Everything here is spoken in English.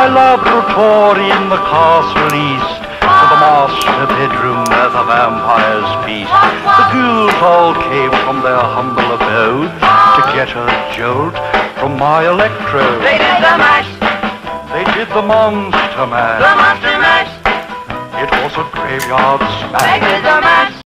my laboratory in the castle east, to the master bedroom where the vampires feast. The ghouls all came from their humble abode to get a jolt from my electrode. They did the mash. They did the monster mash. The monster mash. It was a graveyard smash. They did the mash.